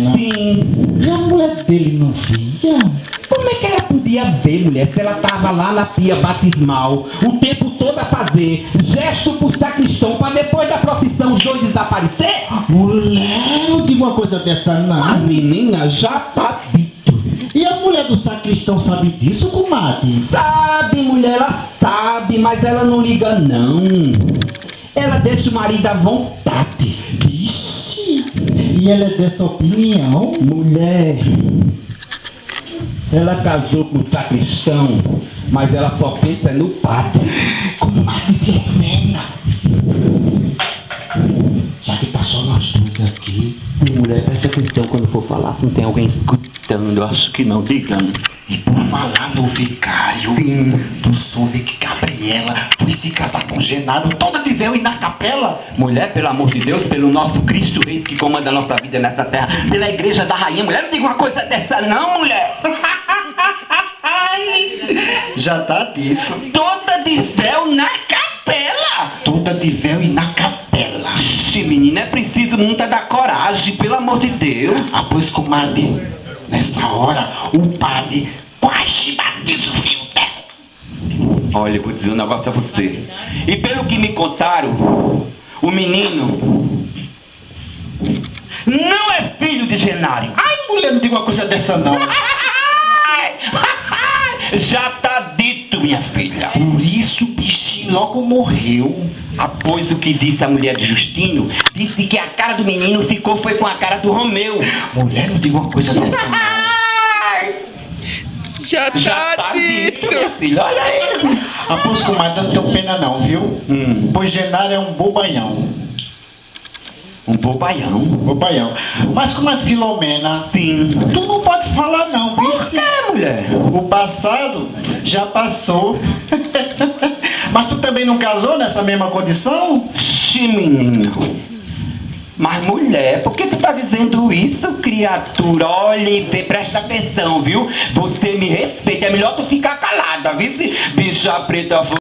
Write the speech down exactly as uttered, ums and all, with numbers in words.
Filomena? Sim. E a mulher dele não via? Como é que ela podia ver, mulher, se ela tava lá na pia batismal, o tempo todo a fazer gesto pro sacristão pra depois da procissão os dois desaparecer? Mulher, não diga uma coisa dessa A não. menina já tá dito. E a mulher do sacristão sabe disso, comadre? Sabe, mulher, ela sabe, mas ela não liga não. Ela deixa o marido à vontade. Vixe, e ela é dessa opinião? Mulher, ela casou com o sacristão, mas ela só pensa no padre. Comadre Filomena. Já que tá só nós dois aqui. Mulher, presta atenção quando for falar, se não tem alguém escutando, eu acho que não, diga. E por falar no vicário, Sim. tu soube que Gabriela foi se casar com Genaro toda de véu e na capela? Mulher, pelo amor de Deus, pelo nosso Cristo Rei que comanda a nossa vida nessa terra, pela igreja da rainha, mulher, não diga uma coisa dessa não, mulher. Já tá dito. Toda de véu na capela. Toda de véu e na capela. Ixi, menina, é preciso muita da coragem, pelo amor de Deus. Ah, pois, comadre, nessa hora, o padre quase batiza o fio dela. Olha, eu vou dizer um negócio a você. E pelo que me contaram, o menino não é filho de Genário. Ai, mulher, não diga uma coisa dessa não. Já tá dito, minha filha. Por isso o bichinho logo morreu. Após o que disse a mulher de Justino, disse que a cara do menino ficou foi com a cara do Romeu. Mulher, não diga uma coisa dessa não. Já tá, Já tá dito, minha filha, olha aí. Ah, pois, comadre, não tenho pena não, viu? Hum. Pois Genaro é um bobalhão. Um bobaião. Bobalhão. Mas, comadre Filomena, Sim. tu não pode falar não, viu? Por que, mulher? O passado já passou. Mas tu também não casou nessa mesma condição? Ixi, menino. Mas, mulher, por que tu tá dizendo isso, criatura? Olha e vê, presta atenção, viu? Você me respeita, é melhor tu ficar calada, viu? Bicha preta.